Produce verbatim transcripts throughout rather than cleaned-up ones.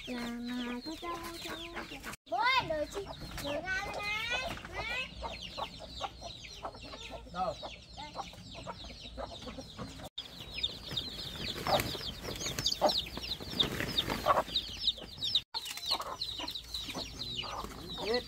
là mà có cho cho bố ơi đợi chị đợi ra đây này này đâu biết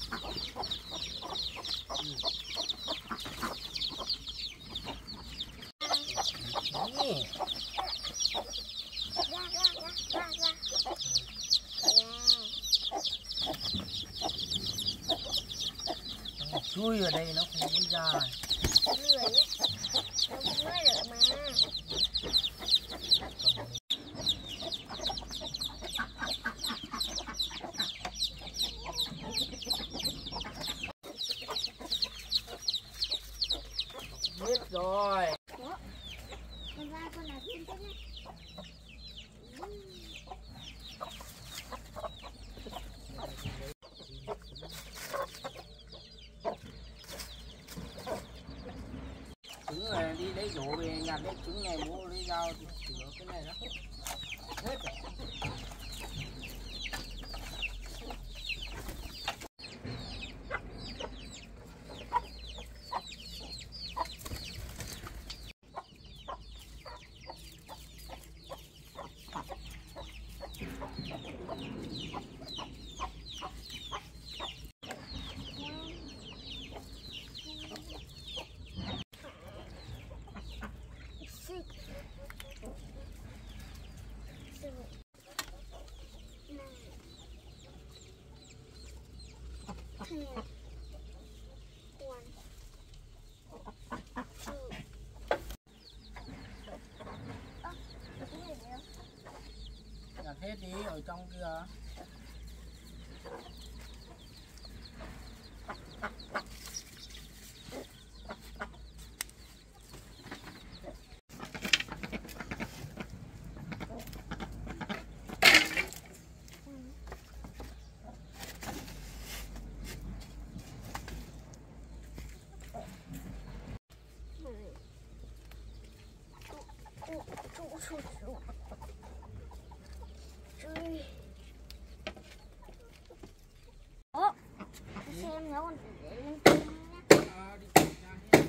chui ở đây nó không muốn ra lười ấy không nói được mà biết rồi. đó con ra con là thiên thế nhé. Trứng này đi lấy rổ về nhặt lấy trứng này bố lấy dao thì sửa cái này đó hết rồi. Nhặt hết đi ở trong kia. Ủa, xem nhớ con để lên trên nhé. À, đi kiểm tra hết.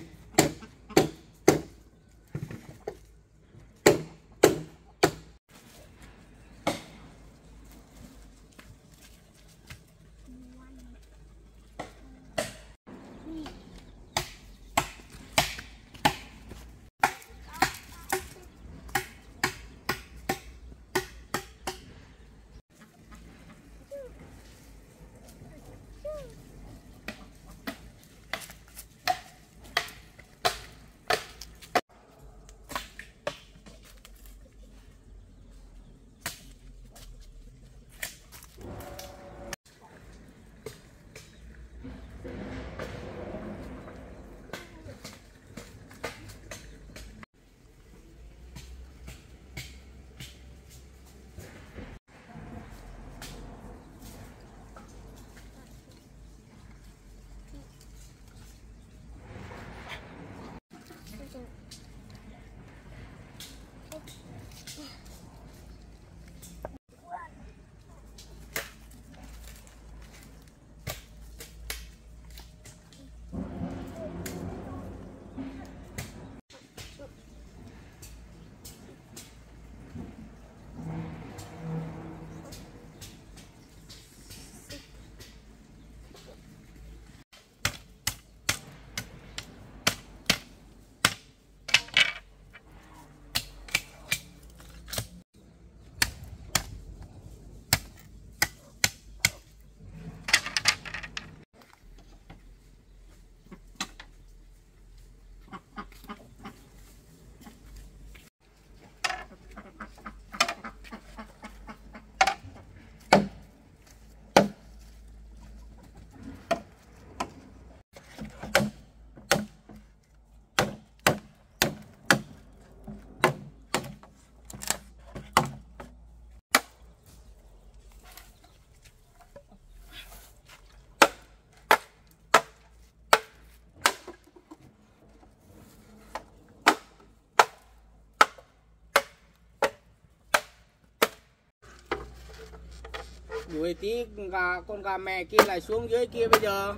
Đuổi tí gà, con gà mẹ kia lại xuống dưới kia bây giờ.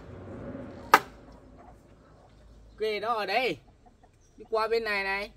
Kê đó ở đây. Đi qua bên này này.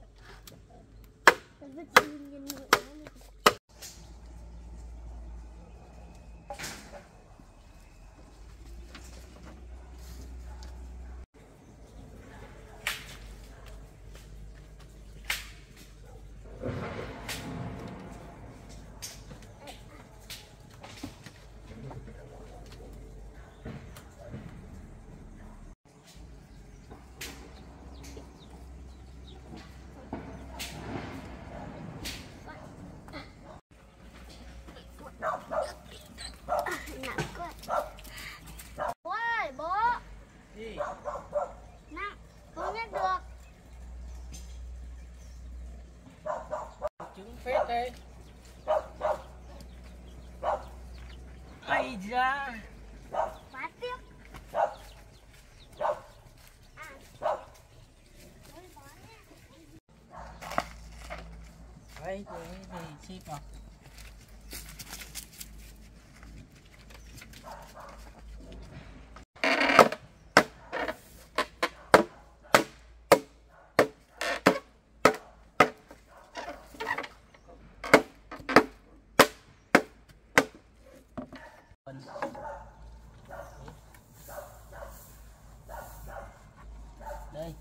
Bố ơi, bố. Gì? Nặng, không nhắc được. Trứng phết đây. Ây da. Quá tiếc. Đây, cái gì xếp vào. Đây.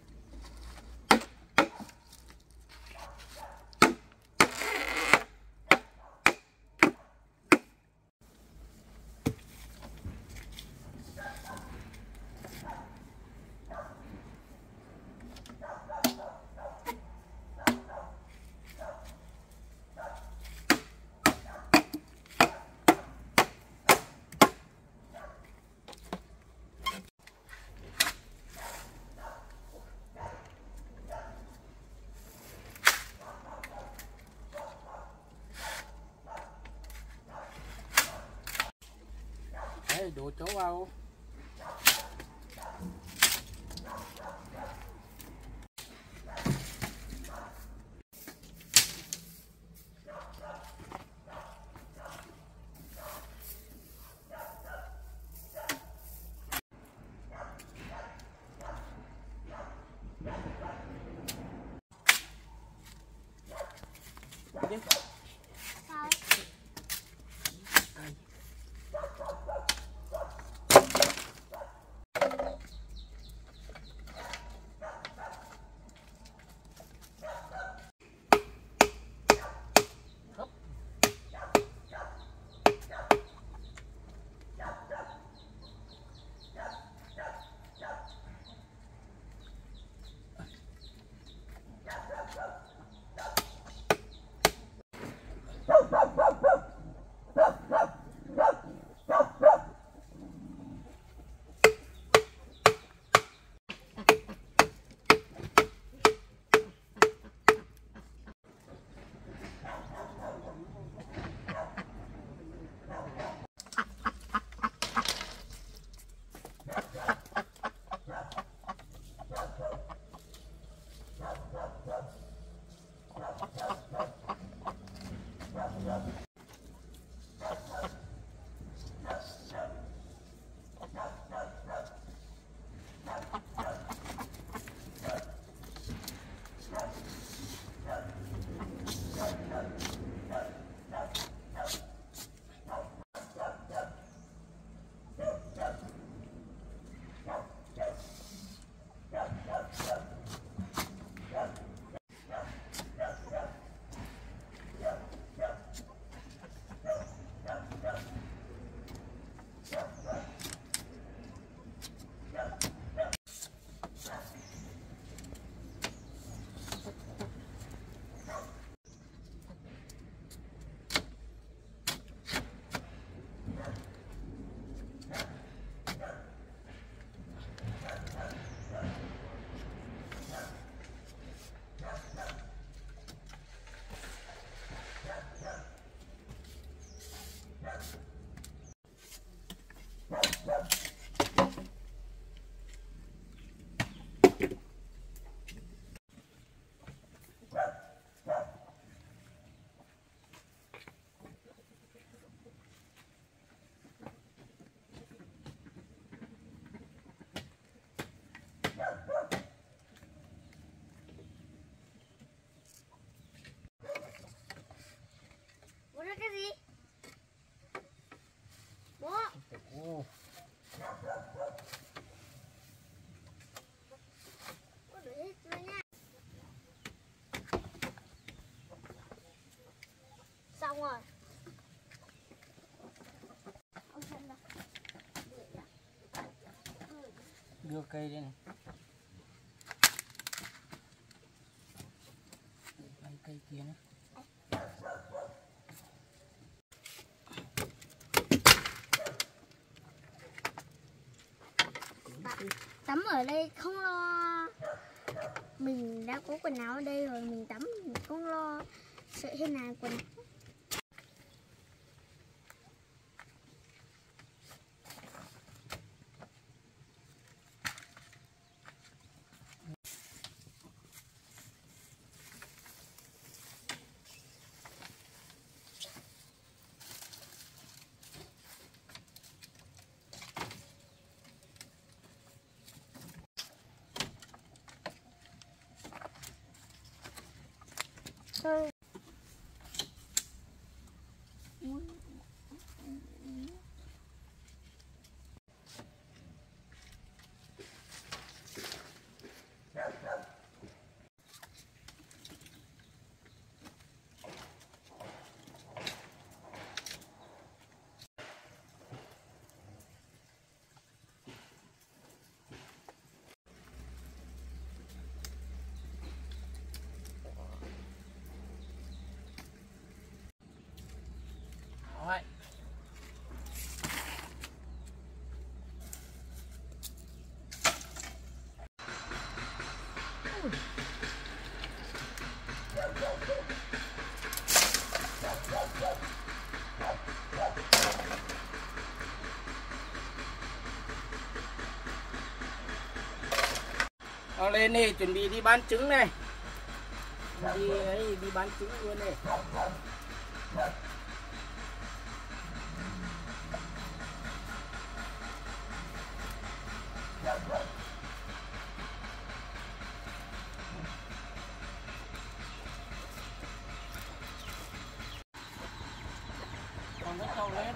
Đây, đổ chỗ vào. Đi. Sao? là cái gì? Bố. Ồ. Bố để hết rồi nha. Xong rồi. Ông xem đâu. Đưa cây đây này. Lấy cây kia nữa. Tắm ở đây không lo. Mình đã có quần áo ở đây rồi, mình tắm mình không lo sợ thế nào quần áo. Thôi. Rồi.เอาlên đi, chuẩn bị đi bán trứng này. Đi ấy, đi bán trứng luôn này. Còn rất trâu lên.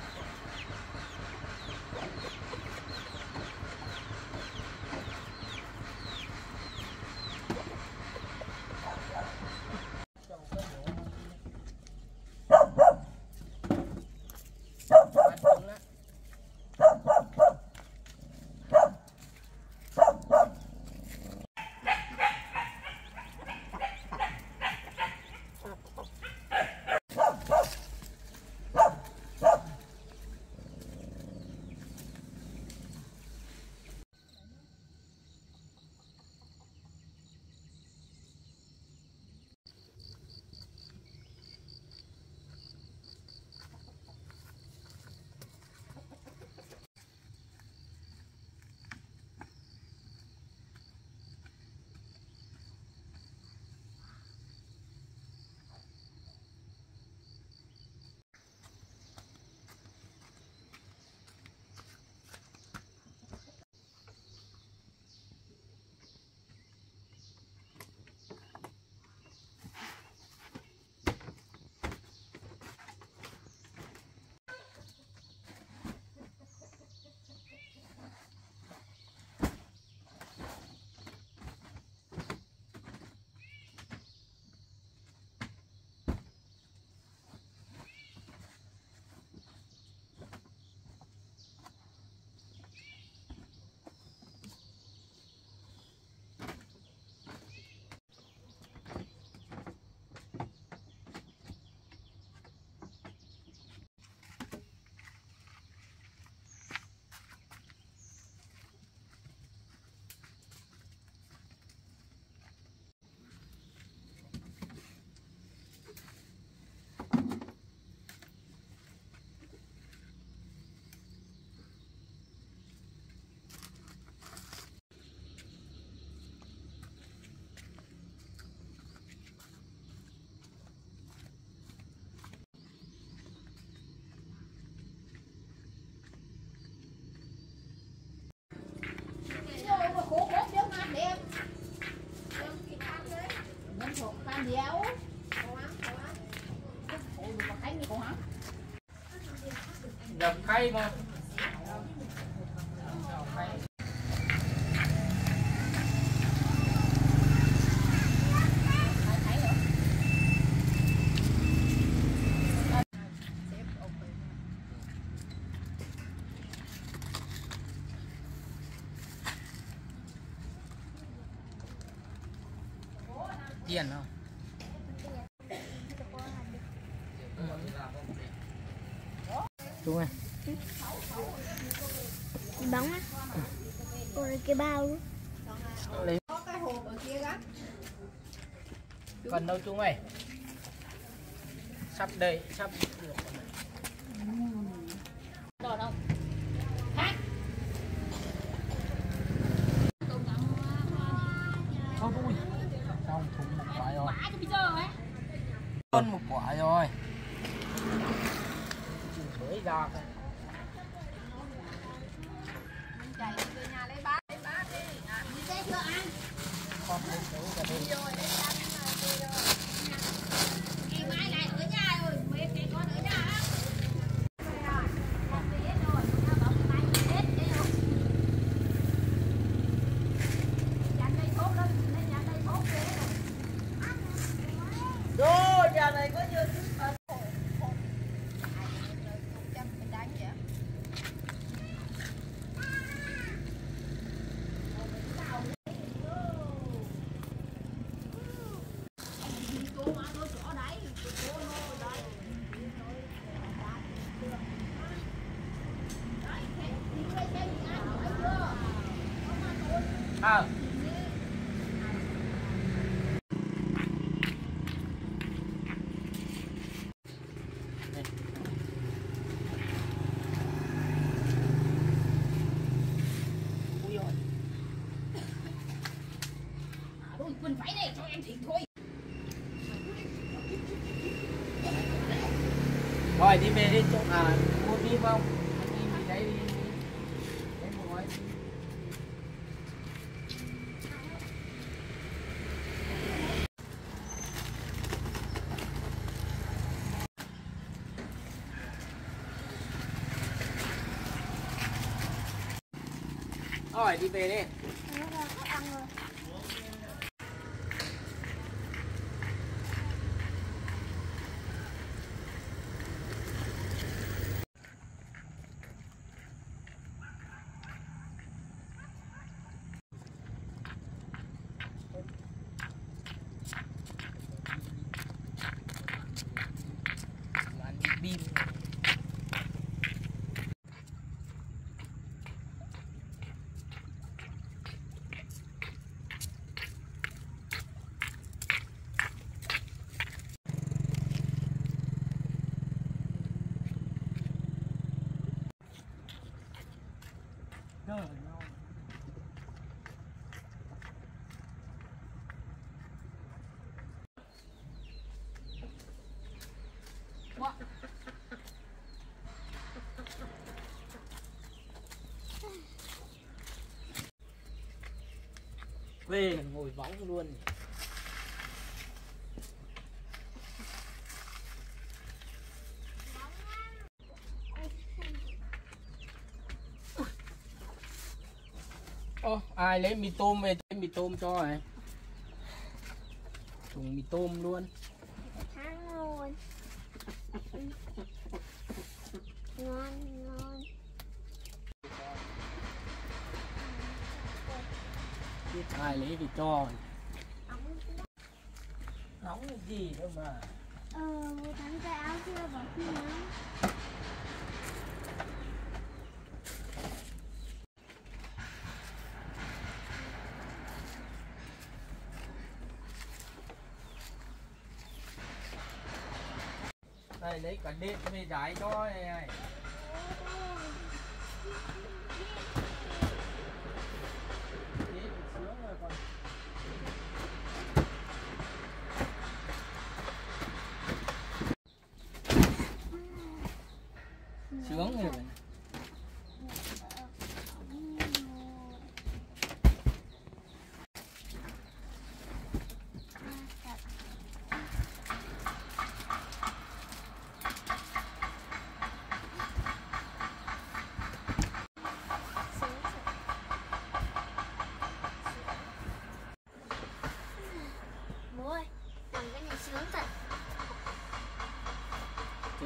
Dập khay mà. Tiền không? Đúng rồi. Bóng á. Rồi cái bao luôn. Lấy. Còn đâu chúng ơi? Sắp đây, sắp được. Đồ đâu? Thôi vui. Xong thùng một quả rồi. Bả cái pizza ấy. Hơn một quả rồi. Chỉ mới ra thôi. Chạy về nhà lấy bát, lấy bát đi. À, đi xe chưa ăn. Con lên chỗ cả đi. Rồi, lấy bát đi rồi. Ngày mai lại ở nhà rồi, mấy cái con ở nhà á. Rồi, nhà này có nhiều thứ. À. Thôi, quần váy này cho em thịt thôi. Rồi đi về đi chỗ à mua bim không? Đi đi đấy đi. Đấy một gói. Rồi đi về đi. Ăn bim. Về ngồi võng luôn. Ô, ai lấy mì tôm về cho mì tôm cho này. Thùng mì tôm luôn. Thắng luôn. Ngon ngon. Biết ai lấy thì cho. Nóng cái gì đâu mà. Ờ, một tháng cái áo chưa bỏ khi nắng. Đây lấy cả điện về giải cho này này. Sướng rồi.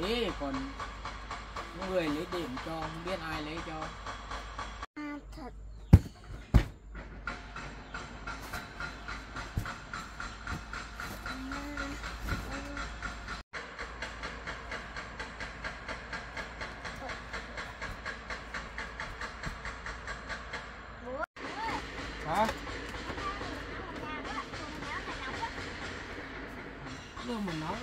thế còn người lấy điểm cho không biết ai lấy cho. À, thật. Hả? Đâu mà nóng.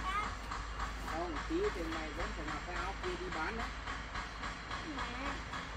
Không, tí thì mày vẫn phải mặc cái áo kia đi bán đấy.